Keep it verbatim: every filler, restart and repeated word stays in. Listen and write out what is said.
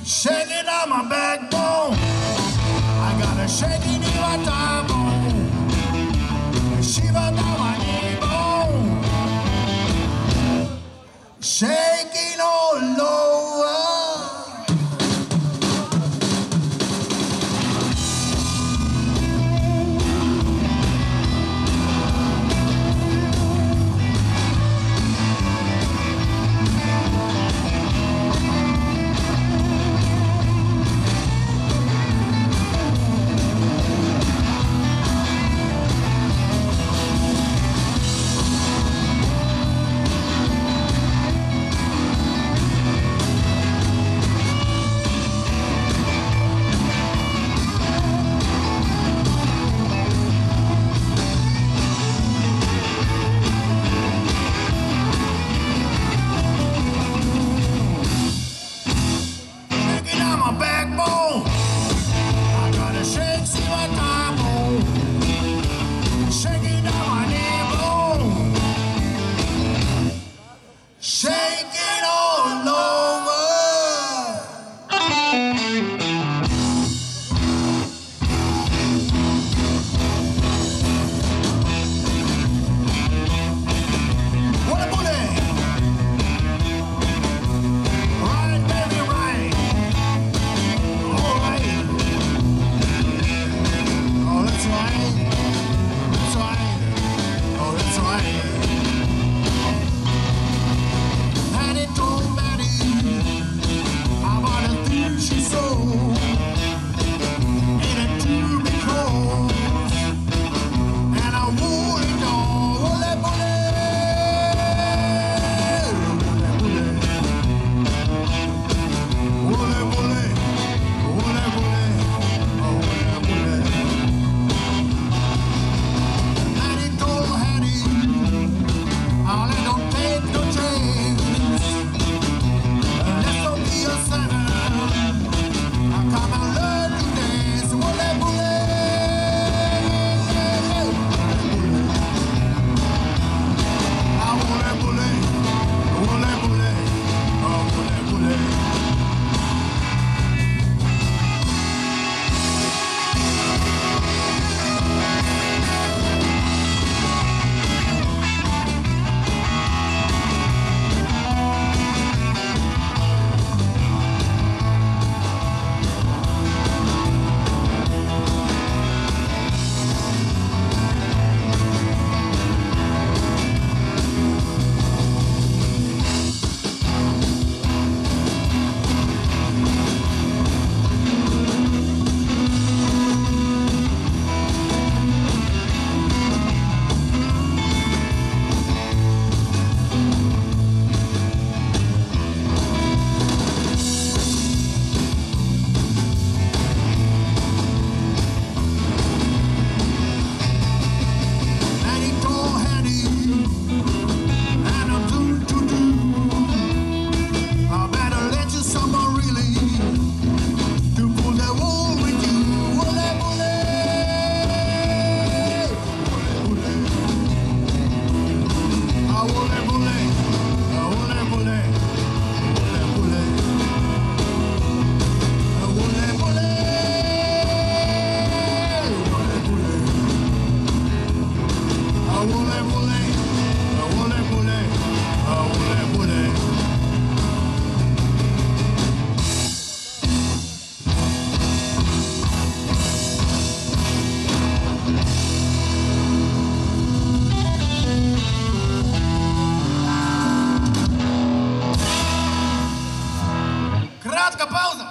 Shaking on my backbone. I got a shaking in my thigh bone. A shiver down my knee bone. Shaking all over. Backbone, I got a shake, see my thigh bone, shaking down my knee bone, shaking all over. What a bullet! Right, baby, right. That's right. That's right. Oh, that's right. Patty told Betty about the things she sold in a tube of clothes, and I wore it all. Ole, ole. Ole, ole. Ole, ole. Ole, ole. Краткая пауза.